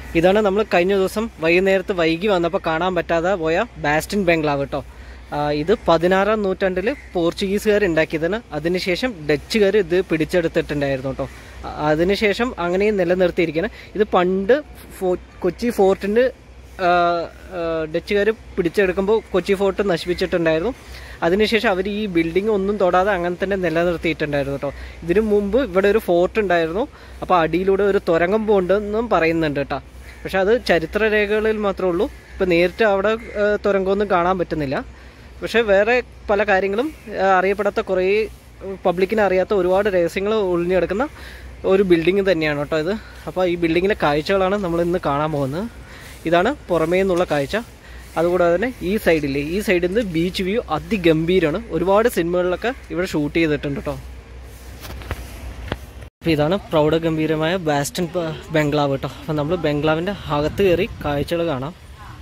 ഇതാണ് നമ്മൾ കഴിഞ്ഞ ദിവസം വൈകുന്നേരത്ത് വൈകി വന്നപ്പോൾ കാണാൻ പറ്റാതെ പോയ ബാസ്റ്റിൻ ബംഗ്ലാവ് കേട്ടോ. ഇത് 16-ാം നൂറ്റാണ്ടിൽ പോർച്ചുഗീസുകാർ ഉണ്ടാക്കിയതാണ്. അതിനുശേഷം ഡച്ചുകാർ ഇത് പിടിച്ചെടുത്തിട്ടുണ്ടായിരുന്നു കേട്ടോ. അതിനുശേഷം അങ്ങനെയും നിലനിർത്തിയിരിക്കണം. ഇത് പണ്ട് കൊച്ചി ഫോർട്ടിൻ്റെ ഡച്ചുകാർ പിടിച്ചെടുക്കുമ്പോൾ കൊച്ചി ഫോർട്ട് നശിപ്പിച്ചിട്ടുണ്ടായിരുന്നു. അതിനുശേഷം അവർ ഈ ബിൽഡിംഗ് ഒന്നും തൊടാതെ അങ്ങനെ തന്നെ നിലനിർത്തിയിട്ടുണ്ടായിരുന്നു കേട്ടോ. ഇതിനു മുമ്പ് ഇവിടെ ഒരു ഫോർട്ട് ഉണ്ടായിരുന്നു. അപ്പോൾ അടിയിലൂടെ ഒരു തുരങ്കം പോകണ്ടെന്നും പറയുന്നുണ്ട് കേട്ടോ. പക്ഷെ അത് ചരിത്രരേഖകളിൽ മാത്രമേ ഉള്ളൂ. ഇപ്പോൾ നേരിട്ട് അവിടെ തുരങ്കമൊന്നും കാണാൻ പറ്റുന്നില്ല. പക്ഷേ വേറെ പല കാര്യങ്ങളും അറിയപ്പെടാത്ത കുറേ പബ്ലിക്കിന് അറിയാത്ത ഒരുപാട് രഹസ്യങ്ങൾ ഒളിഞ്ഞെടുക്കുന്ന ഒരു ബിൽഡിംഗ് തന്നെയാണ് കേട്ടോ ഇത്. അപ്പോൾ ഈ ബിൽഡിങ്ങിലെ കാഴ്ചകളാണ് നമ്മൾ ഇന്ന് കാണാൻ പോകുന്നത്. ഇതാണ് പുറമേ നിന്നുള്ള കാഴ്ച. അതുകൂടാതെ തന്നെ ഈ സൈഡിൽ നിന്ന് ബീച്ച് വ്യൂ അതിഗംഭീരമാണ്. ഒരുപാട് സിനിമകളിലൊക്കെ ഇവിടെ ഷൂട്ട് ചെയ്തിട്ടുണ്ട് കേട്ടോ. അപ്പോൾ ഇതാണ് പ്രൗഢഗംഭീരമായ ബാസ്റ്റിൻ ബംഗ്ലാവ് കേട്ടോ. അപ്പോൾ നമ്മൾ ബംഗ്ലാവിൻ്റെ അകത്ത് കയറി കാഴ്ചകൾ കാണാം.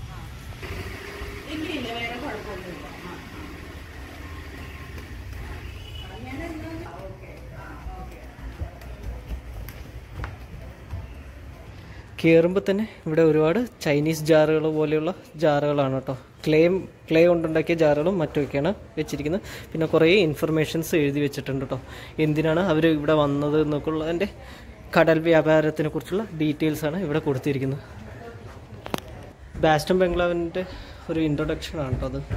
കയറുമ്പോൾ തന്നെ ഇവിടെ ഒരുപാട് ചൈനീസ് ജാറുകൾ പോലെയുള്ള ജാറുകളാണ് കേട്ടോ. ക്ലേ കൊണ്ടുണ്ടാക്കിയ ജാറുകളും മറ്റുമൊക്കെയാണ് വെച്ചിരിക്കുന്നത്. പിന്നെ കുറേ ഇൻഫർമേഷൻസ് എഴുതി വെച്ചിട്ടുണ്ട് കേട്ടോ. എന്തിനാണ് അവർ ഇവിടെ വന്നത് എന്നൊക്കെയുള്ളതിൻ്റെ കടൽ വ്യാപാരത്തിനെ കുറിച്ചുള്ള ഡീറ്റെയിൽസാണ് ഇവിടെ കൊടുത്തിരിക്കുന്നത്. ബാസ്റ്റിൻ ബംഗ്ലാവിൻ്റെ ഒരു ഇൻട്രൊഡക്ഷനാണ് കേട്ടോ അത്.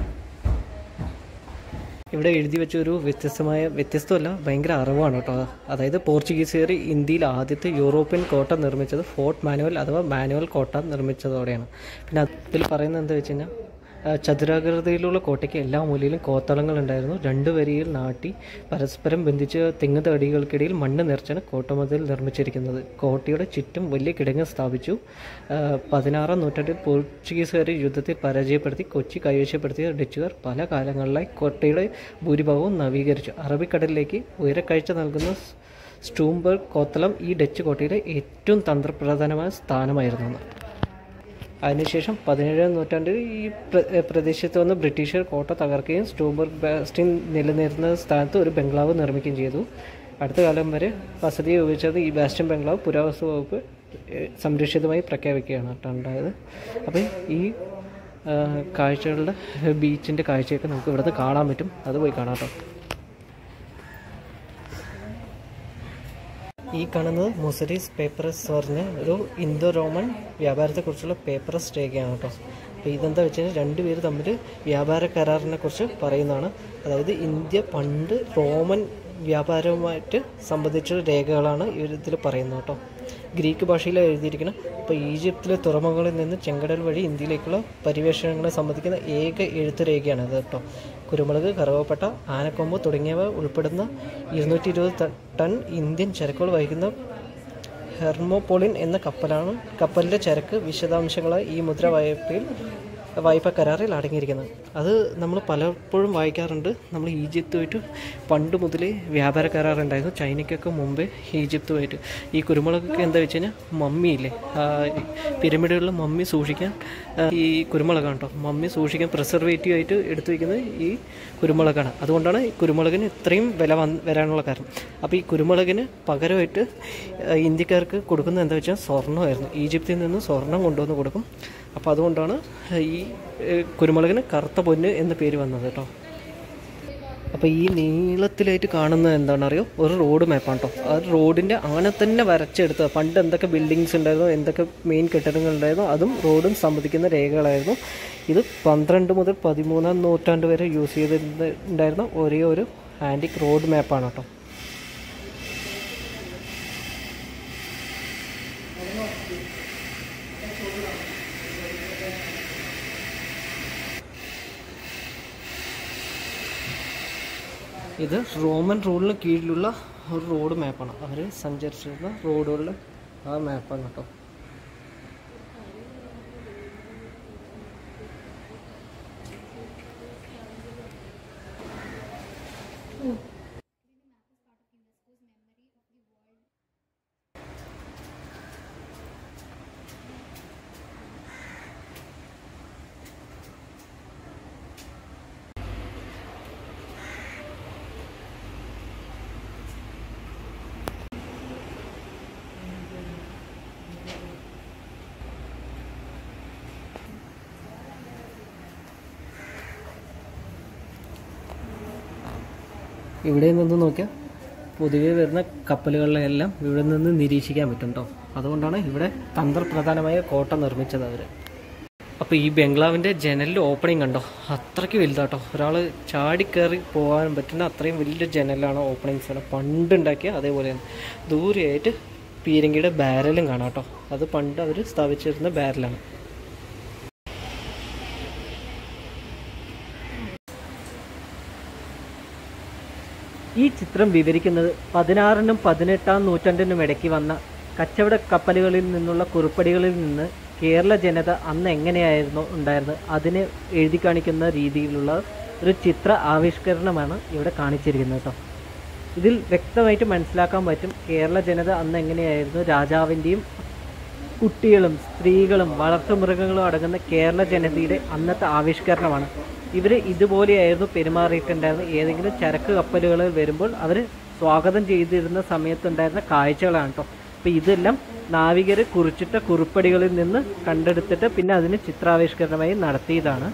ഇവിടെ എഴുതി വെച്ച ഒരു വ്യത്യസ്തമല്ല ഭയങ്കര അറിവാണ് കേട്ടോ. അതായത് പോർച്ചുഗീസുകാർ ഇന്ത്യയിൽ ആദ്യത്തെ യൂറോപ്യൻ കോട്ട നിർമ്മിച്ചത് ഫോർട്ട് മാനുവൽ അഥവാ മാനുവൽ കോട്ട നിർമ്മിച്ചതോടെയാണ്. പിന്നെ അതിൽ പറയുന്നത് എന്താ വെച്ച് കഴിഞ്ഞാൽ ചതുരാകൃതിയിലുള്ള കോട്ടയ്ക്ക് എല്ലാ മൂലയിലും കോത്തളങ്ങളുണ്ടായിരുന്നു. 2 വരിയിൽ നാട്ടി പരസ്പരം ബന്ധിച്ച തെങ്ങ് തടികൾക്കിടയിൽ മണ്ണ് നിറച്ചാണ് കോട്ടമതിൽ നിർമ്മിച്ചിരിക്കുന്നത്. കോട്ടയുടെ ചുറ്റും വലിയ കിടങ്ങ് സ്ഥാപിച്ചു. 16-ാം നൂറ്റാണ്ടിൽ പോർച്ചുഗീസുകാർ യുദ്ധത്തിൽ പരാജയപ്പെടുത്തി കൊച്ചി കൈവശപ്പെടുത്തിയ ഡച്ചുകാർ പല കാലങ്ങളിലായി കോട്ടയുടെ ഭൂരിഭാഗവും നവീകരിച്ചു. അറബിക്കടലിലേക്ക് ഉയരക്കാഴ്ച നൽകുന്ന സ്റ്റൂംബർഗ് കോത്തളം ഈ ഡച്ച് കോട്ടയിലെ ഏറ്റവും തന്ത്രപ്രധാനമായ സ്ഥാനമായിരുന്നു. അതിനുശേഷം 17-ാം നൂറ്റാണ്ടിൽ ഈ പ്രദേശത്ത് വന്ന് ബ്രിട്ടീഷുകാർ കോട്ട തകർക്കുകയും സ്റ്റൂംബർഗ് ബാസ്റ്റിൻ നിലനിർത്തുന്ന സ്ഥാനത്ത് ഒരു ബംഗ്ലാവ് നിർമ്മിക്കുകയും ചെയ്തു. അടുത്ത കാലം വരെ വസതി ഉപയോഗിച്ചത് ഈ ബാസ്റ്റിൻ ബംഗ്ലാവ് പുരാവസ്തു വകുപ്പ് സംരക്ഷിതമായി പ്രഖ്യാപിക്കുകയാണ് കേട്ടോ ഉണ്ടായത്. അപ്പോൾ ഈ കാഴ്ചകളുടെ ബീച്ചിൻ്റെ കാഴ്ചയൊക്കെ നമുക്ക് ഇവിടുന്ന് കാണാൻ പറ്റും. അത് പോയി കാണാം കേട്ടോ. ഈ കാണുന്നത് മുസരീസ് പേപ്പറസ് പറഞ്ഞ ഒരു ഇന്തോ റോമൻ വ്യാപാരത്തെക്കുറിച്ചുള്ള പേപ്പറസ് രേഖയാണ് കേട്ടോ. അപ്പോൾ ഇതെന്താ വെച്ച് കഴിഞ്ഞാൽ 2 പേര് തമ്മിൽ വ്യാപാര കരാറിനെ കുറിച്ച് പറയുന്നതാണ്. അതായത് ഇന്ത്യ പണ്ട് റോമൻ വ്യാപാരവുമായിട്ട് സംബന്ധിച്ച രേഖകളാണ് ഇതിൽ പറയുന്നത് കേട്ടോ. ഗ്രീക്ക് ഭാഷയിലാണ് എഴുതിയിരിക്കുന്നത്. അപ്പോൾ ഈജിപ്തിലെ തുറമുഖങ്ങളിൽ നിന്ന് ചെങ്കടൽ വഴി ഇന്ത്യയിലേക്കുള്ള പരിവേഷണങ്ങളെ സംബന്ധിക്കുന്ന ഏക എഴുത്ത് രേഖയാണ് ഇത് കേട്ടോ. കുരുമുളക്, കറുവപ്പട്ട, ആനക്കൊമ്പ് തുടങ്ങിയവ ഉൾപ്പെടുന്ന 220 ടൺ ഇന്ത്യൻ ചരക്കുകൾ വഹിക്കുന്ന ഹെർമോപോളിൻ എന്ന കപ്പലിൻ്റെ ചരക്ക് വിശദാംശങ്ങളായി ഈ മുദ്ര വായ്പ കരാറിൽ അടങ്ങിയിരിക്കുന്നത്. അത് നമ്മൾ പലപ്പോഴും വായിക്കാറുണ്ട്. നമ്മൾ ഈജിപ്തുമായിട്ട് പണ്ട് മുതലേ വ്യാപാര കരാറുണ്ടായിരുന്നു. ചൈനയ്ക്കൊക്കെ മുമ്പേ ഈജിപ്തുമായിട്ട്. ഈ കുരുമുളകൊക്കെ എന്താ വെച്ച് കഴിഞ്ഞാൽ മമ്മിയില്ലേ, പിരമിഡുകളിൽ മമ്മി സൂക്ഷിക്കാൻ ഈ കുരുമുളകാണ് കേട്ടോ. മമ്മി സൂക്ഷിക്കാൻ പ്രിസർവേറ്റീവ് ആയിട്ട് എടുത്തു വയ്ക്കുന്നത് ഈ കുരുമുളകാണ്. അതുകൊണ്ടാണ് ഈ കുരുമുളകിന് ഇത്രയും വില വരാനുള്ള കാരണം. അപ്പോൾ ഈ കുരുമുളകിന് പകരമായിട്ട് ഇന്ത്യക്കാർക്ക് കൊടുക്കുന്നത് എന്താ വെച്ചാൽ സ്വർണ്ണമായിരുന്നു. ഈജിപ്തിൽ നിന്ന് സ്വർണം കൊണ്ടുവന്ന് കൊടുക്കും. അപ്പോൾ അതുകൊണ്ടാണ് ഈ കുരുമുളകിന് കറുത്ത പൊന്ന് എന്ന പേര് വന്നത് കേട്ടോ. അപ്പോൾ ഈ നീളത്തിലായിട്ട് കാണുന്നത് എന്താണെന്നറിയോ, ഒരു റോഡ് മാപ്പാണ് കേട്ടോ. ആ റോഡിൻ്റെ അങ്ങനെ തന്നെ വരച്ചെടുത്തത്. പണ്ട് എന്തൊക്കെ ബിൽഡിങ്സ് ഉണ്ടായിരുന്നോ, എന്തൊക്കെ മെയിൻ കെട്ടിടങ്ങൾ ഉണ്ടായിരുന്നോ അതും റോഡും സംബന്ധിക്കുന്ന രേഖകളായിരുന്നു. ഇത് 12 മുതൽ 13-ാം നൂറ്റാണ്ട് വരെ യൂസ് ചെയ്തിട്ടുണ്ടായിരുന്ന ഒരേ ഒരു ആൻറ്റിക് റോഡ് മാപ്പാണ് കേട്ടോ. ഇത് റോമൻ റൂളിന് കീഴിലുള്ള ഒരു റോഡ് മാപ്പാണ്. അവർ സഞ്ചരിച്ചിരുന്ന റോഡുകളുടെ ആ മാപ്പാണ് കേട്ടോ. ഇവിടെ നിന്ന് നോക്കിയാൽ പൊതുവെ വരുന്ന കപ്പലുകളിലെല്ലാം ഇവിടെ നിന്ന് നിരീക്ഷിക്കാൻ പറ്റും കേട്ടോ. അതുകൊണ്ടാണ് ഇവിടെ തന്ത്രപ്രധാനമായ കോട്ട നിർമ്മിച്ചത് അവർ. അപ്പോൾ ഈ ബംഗ്ലാവിൻ്റെ ജനലിൽ ഓപ്പണിങ് കണ്ടോ, അത്രയ്ക്ക് വലുതാട്ടോ. ഒരാൾ ചാടിക്കയറി പോകാൻ പറ്റുന്ന അത്രയും വലിയ ജനലാണ്, ഓപ്പണിങ്സാണ്. പണ്ടുണ്ടാക്കിയ അതേപോലെയാണ്. ദൂരെയായിട്ട് പീരങ്കിയുടെ ബാരലും കാണാം കേട്ടോ. അത് പണ്ട് അവർ സ്ഥാപിച്ചിരുന്ന ബാരലാണ്. ഈ ചിത്രം വിവരിക്കുന്നത് 16നും 18ാം നൂറ്റാണ്ടിനും ഇടയ്ക്ക് വന്ന കച്ചവട കപ്പലുകളിൽ നിന്നുള്ള കുറിപ്പടികളിൽ നിന്ന് കേരള ജനത അന്ന് എങ്ങനെയായിരുന്നു ഉണ്ടായിരുന്നത് അതിനെ എഴുതി കാണിക്കുന്ന രീതിയിലുള്ള ഒരു ചിത്ര ആവിഷ്കരണമാണ് ഇവിടെ കാണിച്ചിരിക്കുന്നത് കേട്ടോ. ഇതിൽ വ്യക്തമായിട്ട് മനസ്സിലാക്കാൻ പറ്റും കേരള ജനത അന്ന് എങ്ങനെയായിരുന്നു. രാജാവിൻ്റെയും കുട്ടികളും സ്ത്രീകളും വളർത്തുമൃഗങ്ങളും അടങ്ങുന്ന കേരള ജനതയുടെ അന്നത്തെ ആവിഷ്കരണമാണ്. ഇവർ ഇതുപോലെയായിരുന്നു പെരുമാറിയിട്ടുണ്ടായിരുന്നത്. ഏതെങ്കിലും ചരക്ക് കപ്പലുകൾ വരുമ്പോൾ അവർ സ്വാഗതം ചെയ്തിരുന്ന സമയത്തുണ്ടായിരുന്ന കാഴ്ചകളാണ് കേട്ടോ. അപ്പോൾ ഇതെല്ലാം നാവികർ കുറിച്ചിട്ട കുറിപ്പടികളിൽ നിന്ന് കണ്ടെടുത്തിട്ട് പിന്നെ അതിന് ചിത്രാവിഷ്കരണമായി നടത്തിയതാണ്.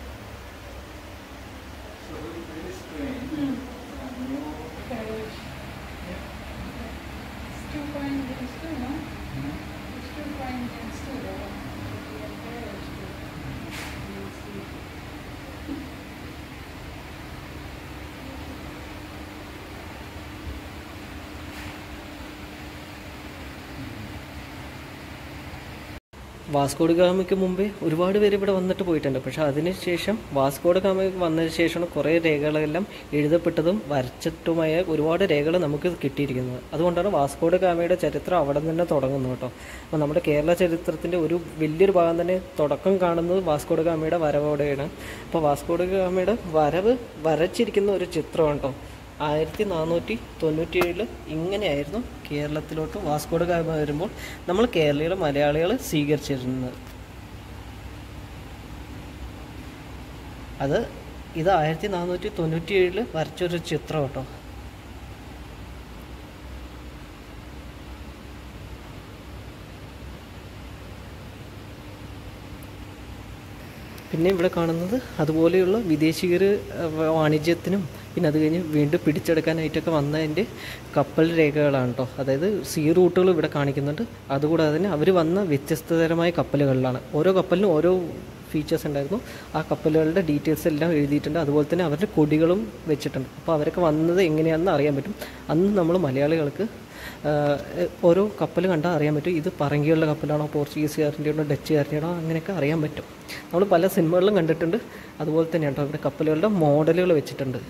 വാസ്കോഡ ഗാമയ്ക്ക് മുമ്പേ ഒരുപാട് പേര് ഇവിടെ വന്നിട്ട് പോയിട്ടുണ്ട്. പക്ഷേ അതിനുശേഷം വാസ്കോഡ ഗാമ വന്നതിന് ശേഷമാണ് കുറേ രേഖകളെല്ലാം എഴുതപ്പെട്ടതും വരച്ചിട്ടുമായ ഒരുപാട് രേഖകൾ നമുക്ക് കിട്ടിയിരിക്കുന്നത്. അതുകൊണ്ടാണ് വാസ്കോഡ ഗാമയുടെ ചരിത്രം അവിടെ തന്നെ തുടങ്ങുന്നത് കേട്ടോ. അപ്പോൾ നമ്മുടെ കേരള ചരിത്രത്തിൻ്റെ ഒരു വലിയൊരു ഭാഗം തന്നെ തുടക്കം കാണുന്നത് വാസ്കോഡ ഗാമയുടെ വരവോടെയാണ്. അപ്പോൾ വാസ്കോഡ ഗാമയുടെ വരവ് വരച്ചിരിക്കുന്ന ഒരു ചിത്രമാണ് കേട്ടോ. 1497 ഇങ്ങനെയായിരുന്നു കേരളത്തിലോട്ട് വാസ്കോഡ ഗാമ വരുമ്പോൾ നമ്മൾ കേരളീയ മലയാളികൾ സ്വീകരിച്ചിരുന്നത്. ഇത് 1497 വരച്ചൊരു ചിത്രം കേട്ടോ. പിന്നെ ഇവിടെ കാണുന്നത് അതുപോലെയുള്ള വിദേശികർ വാണിജ്യത്തിനും പിന്നെ അത് കഴിഞ്ഞ് വീണ്ടും പിടിച്ചെടുക്കാനായിട്ടൊക്കെ വന്നതിൻ്റെ കപ്പൽ രേഖകളാണ് കേട്ടോ. അതായത് സീ റൂട്ടുകൾ ഇവിടെ കാണിക്കുന്നുണ്ട്. അതുകൂടാതെ തന്നെ അവർ വന്ന വ്യത്യസ്തതരമായ കപ്പലുകളിലാണ്. ഓരോ കപ്പലിനും ഓരോ ഫീച്ചേഴ്സ് ഉണ്ടായിരുന്നു. ആ കപ്പലുകളുടെ ഡീറ്റെയിൽസ് എല്ലാം എഴുതിയിട്ടുണ്ട്. അതുപോലെ തന്നെ അവരുടെ കൊടികളും വെച്ചിട്ടുണ്ട്. അപ്പോൾ അവരൊക്കെ വന്നത് എങ്ങനെയാണെന്ന് അറിയാൻ പറ്റും. അന്ന് നമ്മൾ മലയാളികൾക്ക് ഓരോ കപ്പൽ കണ്ടാൽ അറിയാൻ പറ്റും ഇത് പറങ്കികളുടെ കപ്പലാണോ, പോർച്ചുഗീസുകാരൻ്റെയാണോ, ഡച്ചുകാരൻ്റെയാണോ, അങ്ങനെയൊക്കെ അറിയാൻ പറ്റും. നമ്മൾ പല സിനിമകളിലും കണ്ടിട്ടുണ്ട്. അതുപോലെ തന്നെയാണ് കേട്ടോ ഇവിടെ കപ്പലുകളുടെ മോഡലുകൾ വെച്ചിട്ടുണ്ട്.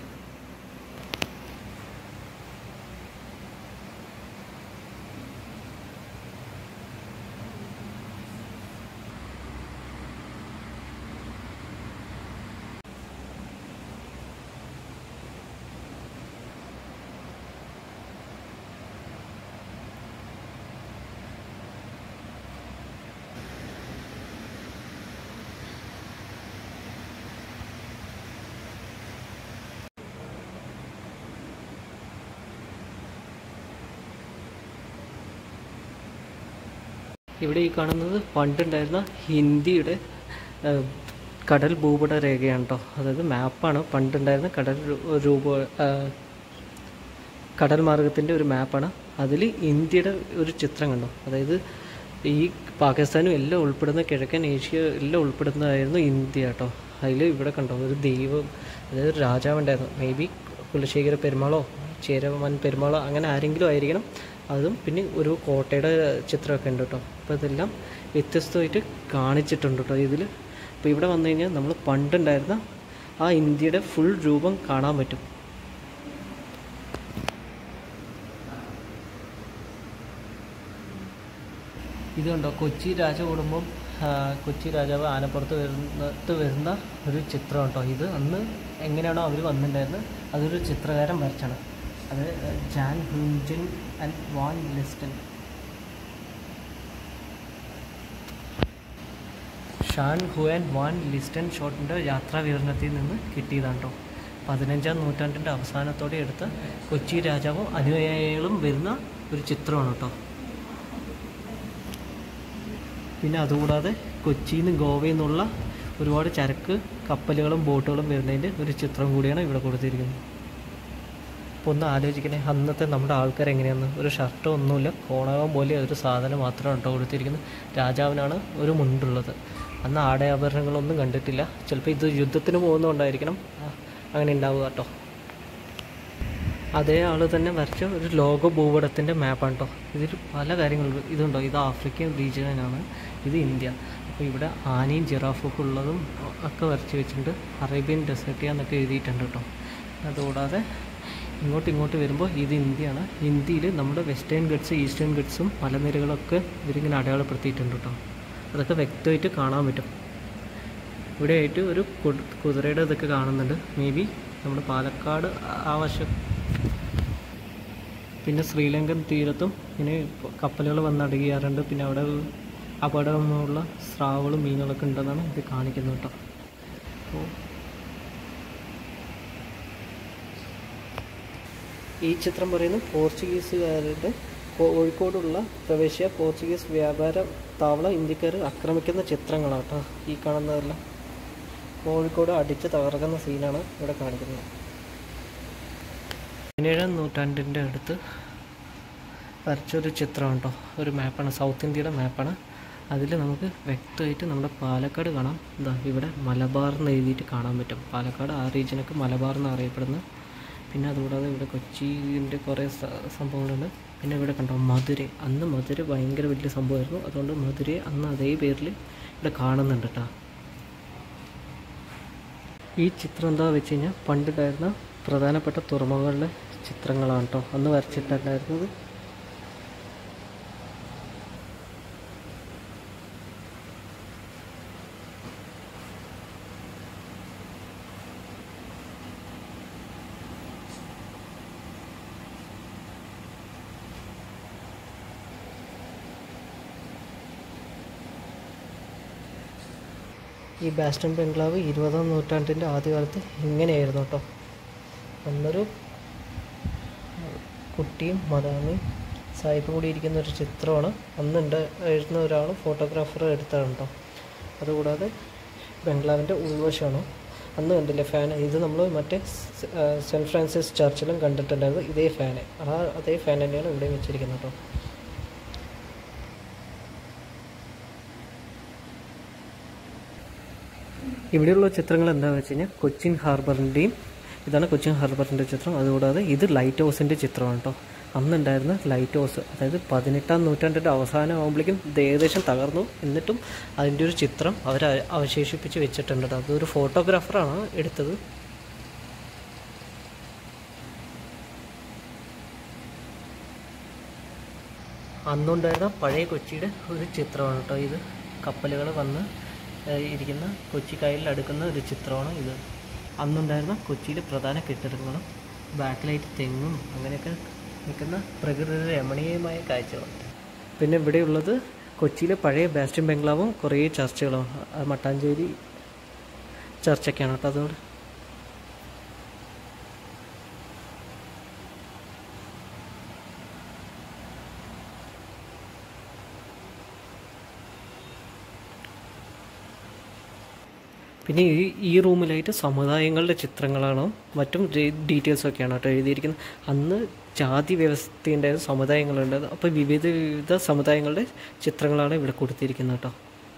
ഇവിടെ ഈ കാണുന്നത് പണ്ടുണ്ടായിരുന്ന ഹിന്ദിയുടെ കടൽ ഭൂപട രേഖയാണ് കേട്ടോ. അതായത് മാപ്പാണ്. പണ്ടുണ്ടായിരുന്ന കടൽ മാർഗത്തിൻ്റെ ഒരു മാപ്പാണ്. അതിൽ ഇന്ത്യയുടെ ഒരു ചിത്രം കണ്ടോ. അതായത് ഈ പാകിസ്ഥാനും എല്ലാം ഉൾപ്പെടുന്ന കിഴക്കൻ ഏഷ്യ എല്ലാം ഉൾപ്പെടുന്നതായിരുന്നു ഇന്ത്യ കേട്ടോ. അതിൽ ഇവിടെ കണ്ടോ ഒരു ദൈവം, അതായത് ഒരു രാജാവുണ്ടായിരുന്നു. മേ ബി കുലശേഖര പെരുമാളോ ചേരമാൻ പെരുമാളോ അങ്ങനെ ആരെങ്കിലും ആയിരിക്കണം. അതും പിന്നെ ഒരു കോട്ടയുടെ ചിത്രമൊക്കെ ഉണ്ട് കേട്ടോ. അപ്പോൾ ഇതെല്ലാം വ്യത്യസ്തമായിട്ട് കാണിച്ചിട്ടുണ്ട് കേട്ടോ ഇതിൽ. അപ്പോൾ ഇവിടെ വന്നു കഴിഞ്ഞാൽ നമ്മൾ പണ്ടുണ്ടായിരുന്ന ആ ഇന്ത്യയുടെ ഫുൾ രൂപം കാണാൻ പറ്റും. ഇത് കണ്ടോ കൊച്ചി രാജകുടുംബം, കൊച്ചി രാജാവ് ആനപ്പുറത്ത് വരുന്ന ഒരു ചിത്രം കേട്ടോ. ഇത് അന്ന് എങ്ങനെയാണോ അവർ വന്നിട്ടുണ്ടായിരുന്നത് അതൊരു ചിത്രകാരൻ വരച്ചാണ്. അത് Jan Huygen and van Linschoten, Jan Huygen van ലിസ്റ്റൻ ഷോട്ടിൻ്റെ യാത്രാ വിവരണത്തിൽ നിന്ന് കിട്ടിയതാണ് കേട്ടോ. 15ാം നൂറ്റാണ്ടിൻ്റെ അവസാനത്തോടെ എടുത്ത കൊച്ചി രാജാവും അനുയായികളും വരുന്ന ഒരു ചിത്രമാണ് കേട്ടോ. പിന്നെ അതുകൂടാതെ കൊച്ചിയിൽ നിന്ന് ഗോവയിൽ നിന്നുള്ള ഒരുപാട് ചരക്ക് കപ്പലുകളും ബോട്ടുകളും വരുന്നതിൻ്റെ ഒരു ചിത്രം കൂടിയാണ് ഇവിടെ കൊടുത്തിരിക്കുന്നത്. അപ്പോൾ ഒന്ന് ആലോചിക്കണേ, അന്നത്തെ നമ്മുടെ ആൾക്കാർ എങ്ങനെയാന്ന്. ഒരു ഷർട്ടോ ഒന്നുമില്ല, കോണകം പോലെ ഒരു സാധനം മാത്രമാണ് കേട്ടോ കൊടുത്തിരിക്കുന്നത്. രാജാവിനാണ് ഒരു മുണ്ടുള്ളത്. അന്ന് ആടയാഭരണങ്ങളൊന്നും കണ്ടിട്ടില്ല. ചിലപ്പോൾ ഇത് യുദ്ധത്തിന് പോകുന്നതുകൊണ്ടായിരിക്കണം അങ്ങനെ ഉണ്ടാവുക കേട്ടോ. അതേ ആൾ തന്നെ വരച്ച ഒരു ലോക ഭൂപടത്തിൻ്റെ മാപ്പാണ് കേട്ടോ. ഇതിൽ പല കാര്യങ്ങളും ഇതുണ്ടോ, ഇത് ആഫ്രിക്കൻ റീജിയനാണ്, ഇത് ഇന്ത്യ. അപ്പോൾ ഇവിടെ ആനയും ജിറാഫൊക്കെ ഉള്ളതും ഒക്കെ വരച്ച് വെച്ചിട്ടുണ്ട്. അറേബ്യൻ ഡെസേർട്ടിയ എന്നൊക്കെ എഴുതിയിട്ടുണ്ട് കേട്ടോ. അതുകൂടാതെ ഇങ്ങോട്ട് വരുമ്പോൾ ഇത് ഇന്ത്യയാണ്. ഇന്ത്യയിൽ നമ്മുടെ വെസ്റ്റേൺ ഗട്ട്സ്, ഈസ്റ്റേൺ ഗട്ട്സും മലനിരകളൊക്കെ ഇവരിങ്ങനെ അടയാളപ്പെടുത്തിയിട്ടുണ്ട് കേട്ടോ. അതൊക്കെ വ്യക്തമായിട്ട് കാണാൻ പറ്റും. ഇവിടെ ആയിട്ട് ഒരു കുതിരയുടെ ഇതൊക്കെ കാണുന്നുണ്ട്. മേ ബി നമ്മുടെ പാലക്കാട് ആ വശം. പിന്നെ ശ്രീലങ്കൻ തീരത്തും ഇങ്ങനെ കപ്പലുകൾ വന്നടയാറുണ്ട്. പിന്നെ അവിടെ അപകടമുള്ള സ്രാവുകളും മീനുകളൊക്കെ ഉണ്ടെന്നാണ് ഇത് കാണിക്കുന്നത് കേട്ടോ. അപ്പോൾ ഈ ചിത്രം പറയുന്നത് പോർച്ചുഗീസുകാരുടെ കോഴിക്കോടുള്ള പ്രവേശ്യ പോർച്ചുഗീസ് വ്യാപാര താവളം ഇന്ത്യക്കാർ ആക്രമിക്കുന്ന ചിത്രങ്ങളാണ് കേട്ടോ ഈ കാണുന്നതെല്ലാം. കോഴിക്കോട് അടിച്ച് തകർക്കുന്ന സീനാണ് ഇവിടെ കാണിക്കുന്നത്. 17-ാം നൂറ്റാണ്ടിൻ്റെ അടുത്ത് വരച്ചൊരു ചിത്രമാണ് കേട്ടോ. ഒരു മാപ്പാണ്, സൗത്ത് ഇന്ത്യയുടെ മാപ്പാണ്. അതിൽ നമുക്ക് വ്യക്തമായിട്ട് നമ്മുടെ പാലക്കാട് കാണാം. എന്താ ഇവിടെ മലബാർ എന്ന് എഴുതിയിട്ട് കാണാൻ പറ്റും. പാലക്കാട് ആ റീജിയനൊക്കെ മലബാർ എന്ന് അറിയപ്പെടുന്നത്. പിന്നെ അതുകൂടാതെ ഇവിടെ കൊച്ചിൻ്റെ കുറേ സംഭവങ്ങളുണ്ട്. പിന്നെ ഇവിടെ കണ്ടോ മധുര. അന്ന് മധുര ഭയങ്കര വലിയ സംഭവമായിരുന്നു. അതുകൊണ്ട് മധുരയെ അന്ന് അതേ പേരിൽ ഇവിടെ കാണുന്നുണ്ട് കേട്ടോ. ഈ ചിത്രം എന്താ വെച്ച് കഴിഞ്ഞാൽ പണ്ടുണ്ടായിരുന്ന പ്രധാനപ്പെട്ട തുറമുഖങ്ങളുടെ ചിത്രങ്ങളാണ് കേട്ടോ അന്ന് വരച്ചിട്ടുണ്ടായിരുന്നത്. ഈ ബാസ്റ്റൺ ബംഗ്ലാവ് 20-ാം നൂറ്റാണ്ടിൻ്റെ ആദ്യകാലത്ത് ഇങ്ങനെയായിരുന്നു കേട്ടോ. അന്നൊരു കുട്ടിയും മദാമയും സായിപ്പും കൂടി ഇരിക്കുന്ന ഒരു ചിത്രമാണ് അന്നുണ്ടായിരുന്ന ഒരാൾ ഫോട്ടോഗ്രാഫർ എടുത്തതാണ് കേട്ടോ. അതുകൂടാതെ ബംഗ്ലാവിൻ്റെ ഉൾവശമാണ്. അന്ന് കണ്ടില്ലേ ഫാൻ, ഇത് നമ്മൾ മറ്റേ സെൻറ്റ് ഫ്രാൻസിസ് ചർച്ചിലും കണ്ടിട്ടുണ്ടായിരുന്നു ഇതേ ഫാന്. അതേ ഫാൻ തന്നെയാണ് ഇവിടെ വെച്ചിരിക്കുന്നത് കേട്ടോ. ഇവിടെയുള്ള ചിത്രങ്ങൾ എന്താണെന്ന് വെച്ച് കഴിഞ്ഞാൽ കൊച്ചിൻ ഹാർബറിൻ്റെയും, ഇതാണ് കൊച്ചിൻ ഹാർബറിൻ്റെ ചിത്രം. അതുകൂടാതെ ഇത് ലൈറ്റ് ഹൗസിൻ്റെ ചിത്രമാണ് കേട്ടോ. അന്നുണ്ടായിരുന്ന ലൈറ്റ് ഹൗസ്, അതായത് 18-ാം നൂറ്റാണ്ടിൻ്റെ അവസാനം ആകുമ്പോഴേക്കും ഇത് ഏകദേശം തകർന്നു. എന്നിട്ടും അതിൻ്റെ ഒരു ചിത്രം അവർ അവശേഷിപ്പിച്ച് വെച്ചിട്ടുണ്ട് കേട്ടോ. അതൊരു ഫോട്ടോഗ്രാഫറാണ് എടുത്തത്. അന്നുണ്ടായിരുന്ന പഴയ കൊച്ചിയുടെ ഒരു ചിത്രമാണ് കേട്ടോ ഇത്. കപ്പലുകൾ വന്ന് ഇരിക്കുന്ന കൊച്ചി കായലിൽ അടുക്കുന്ന ഒരു ചിത്രമാണ് ഇത്. അന്നുണ്ടായിരുന്ന കൊച്ചിയിലെ പ്രധാന കെട്ടിടങ്ങളും ബാക്കിലായിട്ട് തെങ്ങും അങ്ങനെയൊക്കെ നിൽക്കുന്ന പ്രകൃതി രമണീയമായ കാഴ്ചകൾ. പിന്നെ ഇവിടെയുള്ളത് കൊച്ചിയിലെ പഴയ ബാസ്റ്റൺ ബംഗ്ലാവും കുറേ ചർച്ചുകളും, മട്ടാഞ്ചേരി ചർച്ചൊക്കെയാണ് കേട്ടോ. അതോടെ പിന്നെ ഈ റൂമിലായിട്ട് സമുദായങ്ങളുടെ ചിത്രങ്ങളാണ് മറ്റും ഡീറ്റെയിൽസൊക്കെയാണ് കേട്ടോ എഴുതിയിരിക്കുന്നത്. അന്ന് ജാതി വ്യവസ്ഥയുണ്ടായ സമുദായങ്ങളുണ്ട്. അപ്പോൾ വിവിധ സമുദായങ്ങളുടെ ചിത്രങ്ങളാണ് ഇവിടെ കൊടുത്തിരിക്കുന്നത് കേട്ടോ.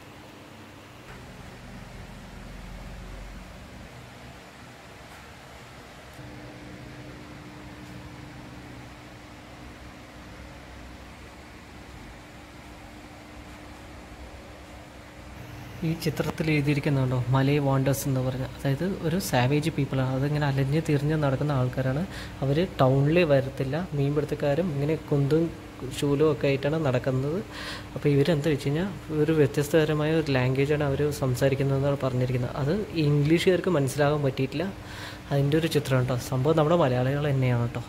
ഈ ചിത്രത്തിൽ എഴുതിയിരിക്കുന്നുണ്ടോ മലൈ വാണ്ടേഴ്സ് എന്ന് പറഞ്ഞാൽ, അതായത് ഒരു സാവേജ് പീപ്പിളാണ്. അതിങ്ങനെ അലഞ്ഞ് തിരിഞ്ഞ് നടക്കുന്ന ആൾക്കാരാണ്. അവർ ടൗണിൽ വരത്തില്ല, മീൻപിടുത്തക്കാരും ഇങ്ങനെ കുന്തും ശൂലവും ഒക്കെ ആയിട്ടാണ് നടക്കുന്നത്. അപ്പോൾ ഇവരെന്താ വെച്ച് കഴിഞ്ഞാൽ ഒരു വ്യത്യസ്തതരമായ ഒരു ലാംഗ്വേജാണ് അവർ സംസാരിക്കുന്നതെന്നാണ് പറഞ്ഞിരിക്കുന്നത്. അത് ഇംഗ്ലീഷുകാർക്ക് മനസ്സിലാകാൻ പറ്റിയിട്ടില്ല. അതിൻ്റെ ഒരു ചിത്രം കേട്ടോ. സംഭവം നമ്മുടെ മലയാളികൾ തന്നെയാണ് കേട്ടോ.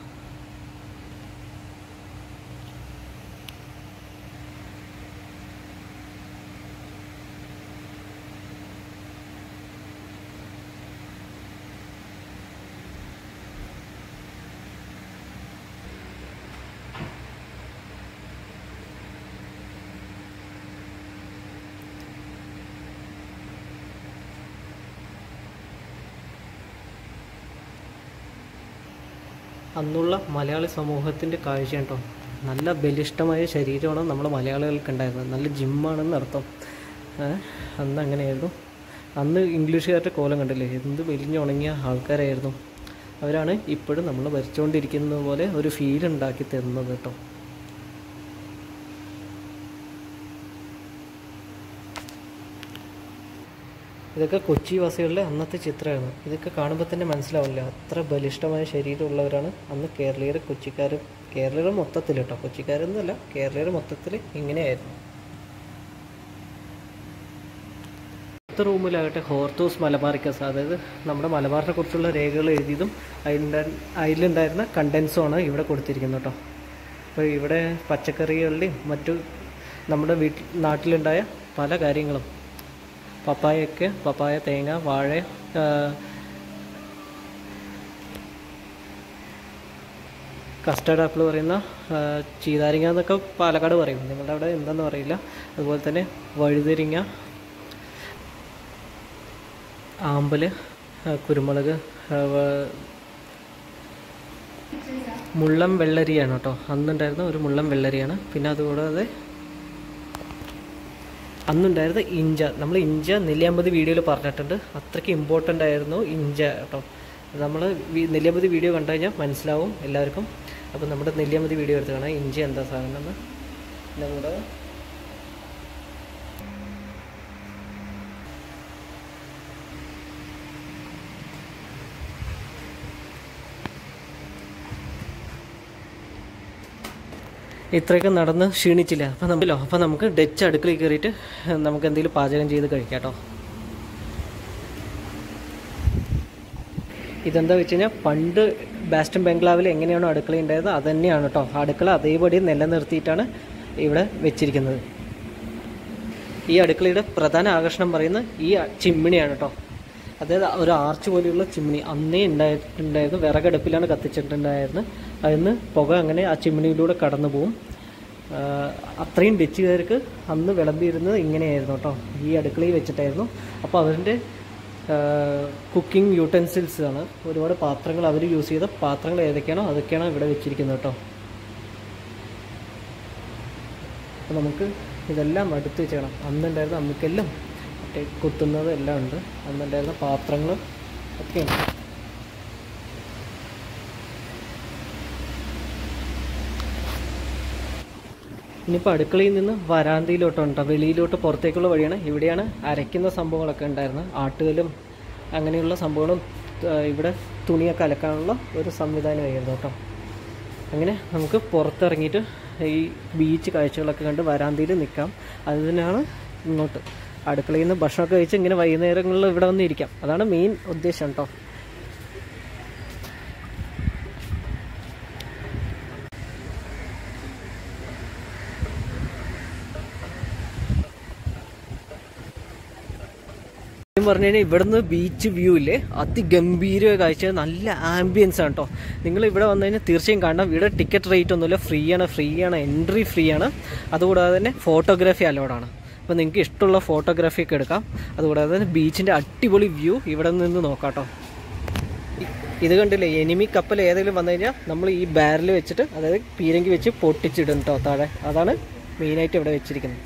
അന്നുള്ള മലയാളി സമൂഹത്തിൻ്റെ കാഴ്ചയാണ് കേട്ടോ. നല്ല ബലിഷ്ഠമായ ശരീരമാണ് നമ്മൾ മലയാളികൾക്ക് ഉണ്ടായിരുന്നത്. നല്ല ജിമ്മാണെന്ന് അർത്ഥം. അന്ന് അങ്ങനെയായിരുന്നു. അന്ന് ഇംഗ്ലീഷുകാരുടെ കോലം കണ്ടില്ലേ, എന്ത് വലിഞ്ഞുണങ്ങിയ ആൾക്കാരായിരുന്നു. അവരാണ് ഇപ്പോഴും നമ്മൾ ഭരിച്ചുകൊണ്ടിരിക്കുന്നത് പോലെ ഒരു ഫീൽ ഉണ്ടാക്കി തരുന്നത് കേട്ടോ. ഇതൊക്കെ കൊച്ചി വാസികളുടെ അന്നത്തെ ചിത്രമാണ്. ഇതൊക്കെ കാണുമ്പോൾ തന്നെ മനസ്സിലാവില്ല, അത്ര ബലിഷ്ഠമായ ശരീരമുള്ളവരാണ് അന്ന് കേരളീയർ. കേരളീയർ മൊത്തത്തിൽ കേട്ടോ, കൊച്ചിക്കാരെന്നല്ല, കേരളീയർ മൊത്തത്തിൽ ഇങ്ങനെയായിരുന്നു. അടുത്ത റൂമിലാകട്ടെ ഹോർത്തൂസ് മലബാറിക്കസ്, അതായത് നമ്മുടെ മലബാറിനെ കുറിച്ചുള്ള രേഖകൾ എഴുതിയതും അതിലുണ്ടായിരുന്ന കണ്ടൻസുമാണ് ഇവിടെ കൊടുത്തിരിക്കുന്നത് കേട്ടോ. അപ്പോൾ ഇവിടെ പച്ചക്കറികളുടെയും മറ്റു നമ്മുടെ നാട്ടിലുണ്ടായ പല കാര്യങ്ങളും, പപ്പായ, തേങ്ങ, വാഴ, കസ്റ്റർഡ് ആപ്പിൾ പറയുന്ന ചീതാരിങ്ങ എന്നൊക്കെ പാലക്കാട് പറയും, നിങ്ങളുടെ അവിടെ എന്താണെന്ന് അറിയില്ല. അതുപോലെ തന്നെ വഴുതരിങ്ങ, ആമ്പല്, കുരുമുളക്, മുള്ളം വെള്ളരിയാണ് കേട്ടോ. അന്നുണ്ടായിരുന്ന ഒരു മുള്ളം വെള്ളരിയാണ്. പിന്നെ അതുകൂടാതെ അന്നുണ്ടായിരുന്ന ഇഞ്ച. നമ്മൾ ഇഞ്ച നെല്ലിയാമ്പതി വീഡിയോയിൽ പറഞ്ഞിട്ടുണ്ട്, അത്രയ്ക്ക് ഇമ്പോർട്ടൻ്റ് ആയിരുന്നു ഇഞ്ച കേട്ടോ. നമ്മൾ നെല്ലിയാമ്പതി വീഡിയോ കണ്ടു കഴിഞ്ഞാൽ മനസ്സിലാവും എല്ലാവർക്കും. അപ്പോൾ നമ്മുടെ നെല്ലിയാമ്പതി വീഡിയോ എടുത്ത് കാണാം ഇഞ്ചി എന്താ സാധനം എന്ന്. നമ്മുടെ ഇത്രയൊക്കെ നടന്ന് ക്ഷീണിച്ചില്ല. അപ്പോൾ നമുക്ക് ഡച്ച് അടുക്കളയിൽ കയറിയിട്ട് നമുക്ക് എന്തെങ്കിലും പാചകം ചെയ്ത് കഴിക്കാം കേട്ടോ. ഇതെന്താ വെച്ച് കഴിഞ്ഞാൽ പണ്ട് ബാസ്റ്റൺ ബംഗ്ലാവിൽ എങ്ങനെയാണോ അടുക്കള ഉണ്ടായത് അത് തന്നെയാണ് കേട്ടോ. അടുക്കള അതേപടി നിലനിർത്തിയിട്ടാണ് ഇവിടെ വെച്ചിരിക്കുന്നത്. ഈ അടുക്കളയുടെ പ്രധാന ആകർഷണം പറയുന്നത് ഈ ചിമ്മിണിയാണ് കേട്ടോ. അതായത് ഒരു ആർച്ച് പോലെയുള്ള ചിമ്മിണി അന്നേ ഉണ്ടായിരുന്നു. വിറകടുപ്പിലാണ് കത്തിച്ചിട്ടുണ്ടായിരുന്നത്. അതിന് പുക അങ്ങനെ ആ ചിമ്മിണിയിലൂടെ കടന്നു പോവും. അത്രയും ഡച്ചുകാർക്ക് അന്ന് വിളമ്പിയിരുന്നത് ഇങ്ങനെയായിരുന്നു കേട്ടോ, ഈ അടുക്കളയിൽ വെച്ചിട്ടായിരുന്നു. അപ്പോൾ അവരുടെ കുക്കിംഗ് യൂട്ടൻസിൽസ് ആണ്, ഒരുപാട് പാത്രങ്ങൾ അവർ യൂസ് ചെയ്ത പാത്രങ്ങൾ ഏതൊക്കെയാണോ അതൊക്കെയാണ് ഇവിടെ വെച്ചിരിക്കുന്നത് കേട്ടോ. അപ്പോൾ നമുക്ക് ഇതെല്ലാം അടുത്ത് വെച്ചേക്കണം. അന്നുണ്ടായിരുന്ന അമ്മിക്കെല്ലാം കുത്തുന്നത് എല്ലാം ഉണ്ട്. അന്നുണ്ടായിരുന്ന പാത്രങ്ങളും ഒക്കെയുണ്ട്. ഇനിയിപ്പോൾ അടുക്കളയിൽ നിന്ന് വരാന്തയിലോട്ടുണ്ട്, വെളിയിലോട്ട് പുറത്തേക്കുള്ള വഴിയാണ്. ഇവിടെയാണ് അരയ്ക്കുന്ന സംഭവങ്ങളൊക്കെ ഉണ്ടായിരുന്നത്. ആട്ടുകലും അങ്ങനെയുള്ള സംഭവങ്ങളും ഇവിടെ തുണിയൊക്കെ അലക്കാനുള്ള ഒരു സംവിധാനമായിരുന്നു കേട്ടോ. അങ്ങനെ നമുക്ക് പുറത്തിറങ്ങിയിട്ട് ഈ ബീച്ച് കാഴ്ചകളൊക്കെ കണ്ട് വരാന്തയിൽ നിൽക്കാം. അതിനാണ് ഇങ്ങോട്ട് അടുക്കളയിൽ നിന്ന് ഭക്ഷണമൊക്കെ കഴിച്ച് ഇങ്ങനെ വൈകുന്നേരങ്ങളിൽ ഇവിടെ വന്നിരിക്കാം. അതാണ് മെയിൻ ഉദ്ദേശം കേട്ടോ. പറഞ്ഞു കഴിഞ്ഞാൽ ഇവിടുന്ന് ബീച്ച് വ്യൂ ഇല്ലേ, അതിഗംഭീര കാഴ്ച, നല്ല ആംബിയൻസ് ആണ് കേട്ടോ. നിങ്ങൾ ഇവിടെ വന്നു കഴിഞ്ഞാൽ തീർച്ചയായും കാണണം. ഇവിടെ ടിക്കറ്റ് റേറ്റ് ഒന്നുമില്ല, ഫ്രീ ആണ്, എൻട്രി ഫ്രീ ആണ്. അതുകൂടാതെ തന്നെ ഫോട്ടോഗ്രാഫി അലൗഡാണ്. അപ്പോൾ നിങ്ങൾക്ക് ഇഷ്ടമുള്ള ഫോട്ടോഗ്രാഫി ഒക്കെ എടുക്കാം. അതുകൂടാതെ തന്നെ ബീച്ചിൻ്റെ അടിപൊളി വ്യൂ ഇവിടെ നിന്ന് നോക്കാം കേട്ടോ. ഇത് കണ്ടില്ലേ, എനിമി കപ്പൽ ഏതെങ്കിലും വന്നു കഴിഞ്ഞാൽ നമ്മൾ ഈ ബാരൽ വെച്ചിട്ട്, അതായത് പീരങ്കി വെച്ച് പൊട്ടിച്ചിടും കേട്ടോ താഴെ. അതാണ് മെയിനായിട്ട് ഇവിടെ വെച്ചിരിക്കുന്നത്.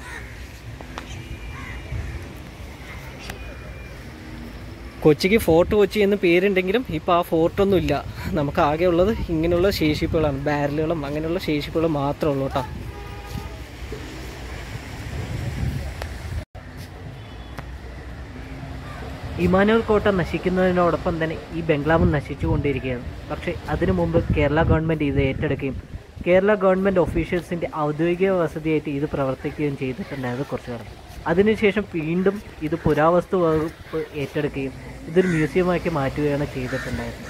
കൊച്ചിക്ക് ഫോർട്ട് കൊച്ചി എന്ന് പേരുണ്ടെങ്കിലും ഇപ്പോൾ ആ ഫോർട്ടൊന്നും ഇല്ല. നമുക്ക് ആകെ ഉള്ളത് ഇങ്ങനെയുള്ള ശേഷിപ്പുകളാണ്, ബാരലുകളും അങ്ങനെയുള്ള ശേഷിപ്പുകളും മാത്രമേ ഉള്ളൂ കേട്ടോ. ഇമാനുവൽ കോട്ട നശിക്കുന്നതിനോടൊപ്പം തന്നെ ഈ ബംഗ്ലാവും നശിച്ചുകൊണ്ടിരിക്കുകയാണ്. പക്ഷേ അതിനു മുമ്പ് കേരള ഗവൺമെൻറ് ഇത് ഏറ്റെടുക്കുകയും കേരള ഗവൺമെൻറ് ഓഫീഷ്യൽസിൻ്റെ ഔദ്യോഗിക വസതിയായിട്ട് ഇത് പ്രവർത്തിക്കുകയും ചെയ്തിട്ടുണ്ടായിരുന്നു കുറച്ച് കാലം. അതിനുശേഷം വീണ്ടും ഇത് പുരാവസ്തു വകുപ്പ് ഏറ്റെടുക്കുകയും ഇതൊരു മ്യൂസിയമാക്കി മാറ്റുകയാണ് ചെയ്തിട്ടുണ്ടായിരുന്നത്.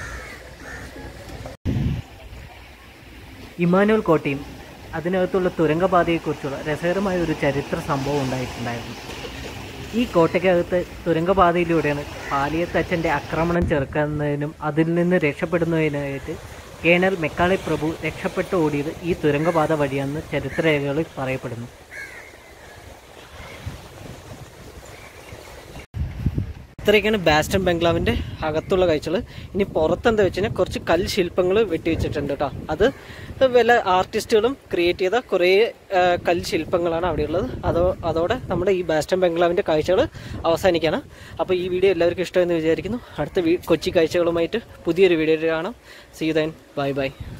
ഇമാനുവൽ കോട്ടയും അതിനകത്തുള്ള തുരങ്കപാതയെക്കുറിച്ചുള്ള രസകരമായ ഒരു ചരിത്ര സംഭവം ഉണ്ടായിട്ടുണ്ടായിരുന്നു. ഈ കോട്ടയ്ക്കകത്ത് തുരങ്കപാതയിലൂടെയാണ് പാലിയത്തച്ഛൻ്റെ ആക്രമണം ചെറുക്കുന്നതിനും അതിൽ നിന്ന് രക്ഷപ്പെടുന്നതിനായിട്ട് കേണൽ മെക്കാളി പ്രഭു രക്ഷപ്പെട്ട് ഓടിയത് ഈ തുരങ്കപാത വഴിയാണെന്ന് ചരിത്രരേഖകളിൽ പറയപ്പെടുന്നു. ഇത്രയൊക്കെയാണ് ബാസ്റ്റൺ ബംഗ്ലാവിൻ്റെ അകത്തുള്ള കാഴ്ചകൾ. ഇനി പുറത്തെന്താ വെച്ച് കഴിഞ്ഞാൽ കുറച്ച് കൽശില്പങ്ങൾ വെട്ടിവെച്ചിട്ടുണ്ട് കേട്ടോ. അത് വല്ല ആർട്ടിസ്റ്റുകളും ക്രിയേറ്റ് ചെയ്ത കുറേ കൽശില്പങ്ങളാണ് അവിടെയുള്ളത്. അതോടെ നമ്മുടെ ഈ ബാസ്റ്റൺ ബംഗ്ലാവിൻ്റെ കാഴ്ചകൾ അവസാനിക്കുകയാണ്. അപ്പോൾ ഈ വീഡിയോ എല്ലാവർക്കും ഇഷ്ടമെന്ന് വിചാരിക്കുന്നു. അടുത്ത കൊച്ചി കാഴ്ചകളുമായിട്ട് പുതിയൊരു വീഡിയോ കാണാം. See you then. Bye by.